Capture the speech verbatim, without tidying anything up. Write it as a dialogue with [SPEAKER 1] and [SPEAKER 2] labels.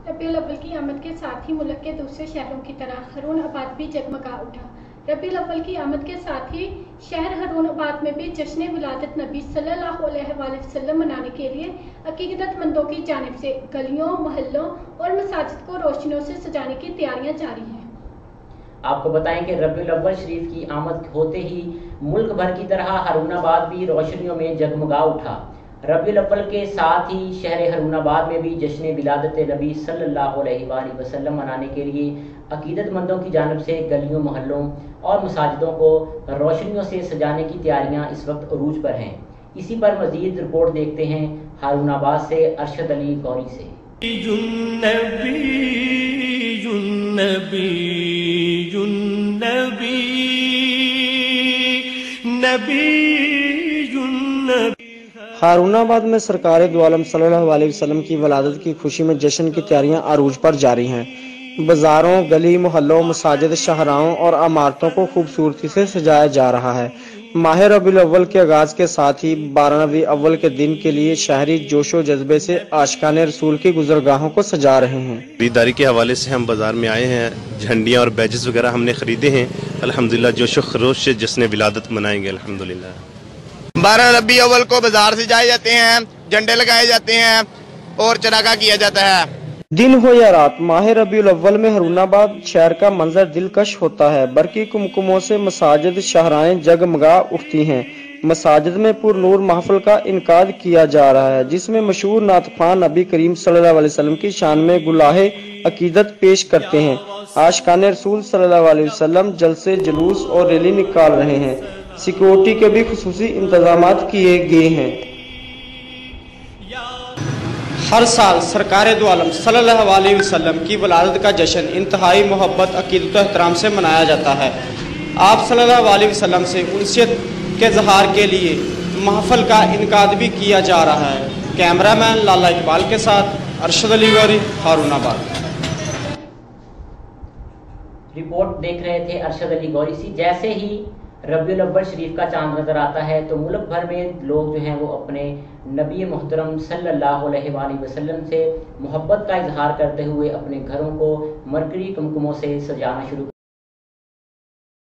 [SPEAKER 1] रबीउल अव्वल की आमद के साथ ही मुल्क के दूसरे शहरों की तरह हरून-आबाद भी जगमगा उठा। रबीउल अव्वल की आमद के साथ ही शहर हरून-आबाद में भी जश्न विलादत नबी सल्लल्लाहु अलैहि वसल्लम मनाने के लिए अकीदतमंदों की जानिब से गलियों, मोहल्लों और मसाजिद को रोशनियों से सजाने की तैयारियां जारी हैं।
[SPEAKER 2] आपको बताएं कि रबीउल अव्वल शरीफ की आमद होते ही मुल्क भर की तरह हरूनाबाद भी रोशनियों में जगमगा उठा। रबीउल अव्वल के साथ ही शहर हरूनाबाद में भी जश्न विलादत नबी सल्लल्लाहु अलैहि वसल्लम मनाने के लिए अकीदतमंदों की जानिब से गलियों, मोहल्लों और मसाजिदों को रोशनियों से सजाने की तैयारियां इस वक्त अरूज पर हैं। इसी पर मजीद रिपोर्ट देखते हैं हरूनाबाद से अरशद अली गौरी से।
[SPEAKER 3] हारूनाबाद में सरकार दो आलम सल्लल्लाहु अलैहि वसल्लम की वलादत की खुशी में जश्न की तैयारियां अरूज पर जारी हैं। बाजारों, गली मोहल्लों, मसाजिद, शाहराहों और इमारतों को खूबसूरती से सजाया जा रहा है। माह रबीउल अव्वल के आगाज के साथ ही बारह रबीउल अव्वल के दिन के लिए शहरी जोशो जज्बे से आशिकाने रसूल की गुजरगाहों को सजा रहे हैं।
[SPEAKER 4] खरीदारी के हवाले से हम बाजार में आए हैं, झंडियाँ और बैजेस वगैरह हमने खरीदे हैं। अल्हम्दुलिल्लाह जोशो खरोश से जश्न विलादत मनाएंगे अल्हम्दुलिल्लाह।
[SPEAKER 5] बारह रबी अव्वल को बाजार से जाए जाते हैं, झंडे लगाए जाते हैं और चरागा किया जाता है।
[SPEAKER 3] दिन हो या रात, माह रबीउल अव्वल में हरूनाबाद शहर का मंजर दिलकश होता है। बरकी कुमकुमों से मसाजिद, शाहराएं जगमगा उठती हैं। मसाजिद में पुरनूर महफिल का इनकाद किया जा रहा है, जिसमें मशहूर नातखान नबी करीम सल्लल्लाहु अलैहि वसल्लम की शान में गुलाहे अकीदत पेश करते हैं। आशिकाने रसूल सल्लल्लाहु अलैहि वसल्लम जलसे, जुलूस और रैली निकाल रहे हैं। सिक्योरिटी के भी खुसूसी इंतजाम किए गए हैं। हर साल सरकार दो आलम सल्लल्लाहु अलैहि वसल्लम की वलादत का जश्न इंतहाई मोहब्बत, अकीदत और एहतराम से मनाया जाता है। आप सल्लल्लाहु अलैहि वसल्लम से उनसियत के इज़हार के लिए महफिल का इनकाद भी किया जा रहा है। कैमरामैन लाला इकबाल के साथ अरशद अली गौरी, हारूनाबाद।
[SPEAKER 2] रिपोर्ट देख रहे थे अरशद अली गौरी सी। जैसे ही रबीउल अव्वल शरीफ का चांद नजर आता है तो मुल्क भर में लोग जो हैं वो अपने नबी मोहतरम सल्लल्लाहु अलैहि वसल्लम से मोहब्बत का इजहार करते हुए अपने घरों को मरकरी कुमकुमों से सजाना शुरू